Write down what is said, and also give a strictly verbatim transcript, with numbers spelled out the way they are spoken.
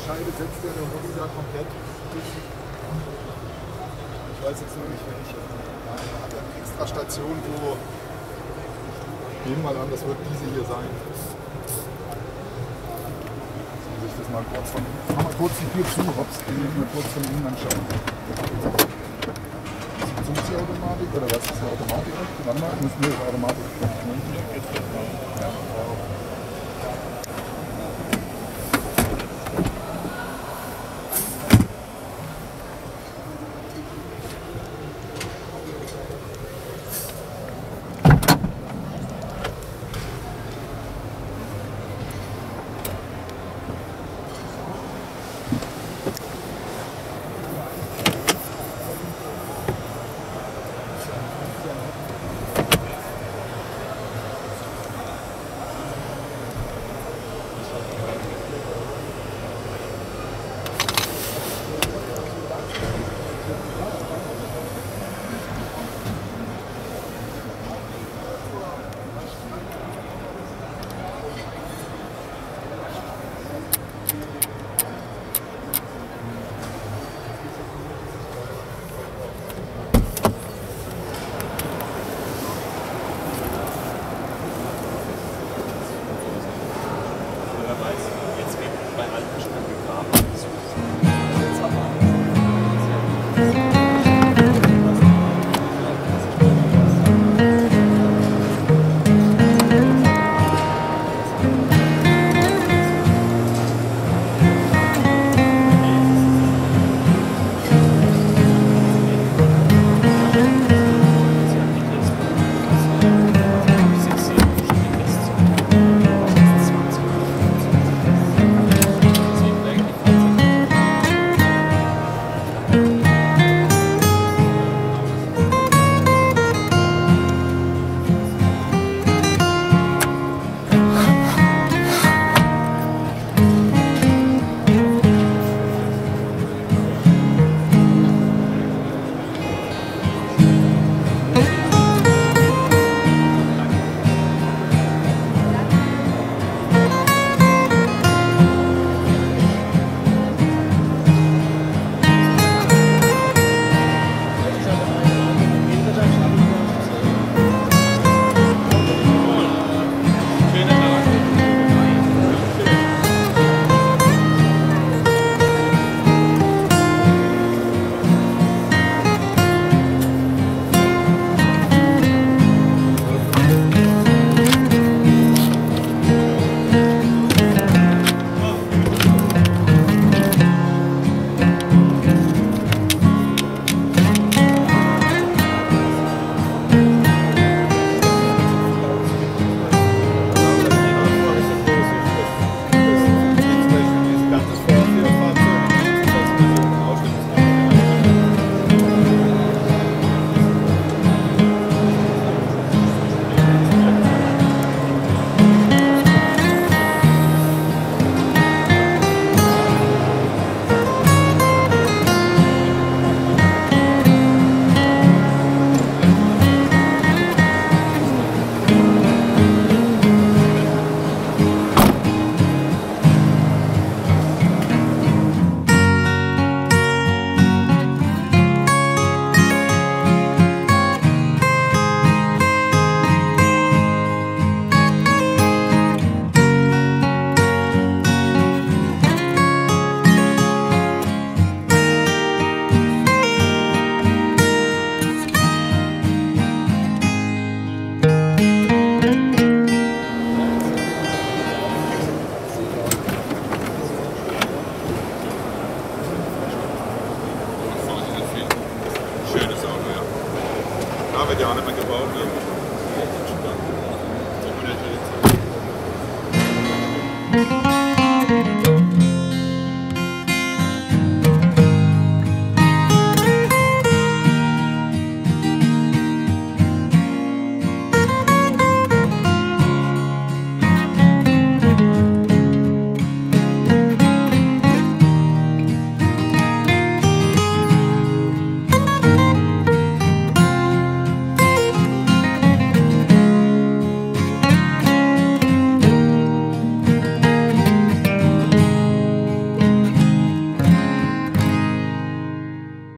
Scheibe setzt der Robby da komplett durch. Ich weiß jetzt nur nicht, welche. Ja, er hat eine extra Station, wo. Ich nehme mal an, das wird diese hier sein. Jetzt muss ich das mal kurz von innen. Mach mal kurz die Tür zu, Hops, die muss ich mir kurz von innen anschauen. Ist die Automatik oder was ist die Automatik? Warte mal, muss nur Automatik. Ja.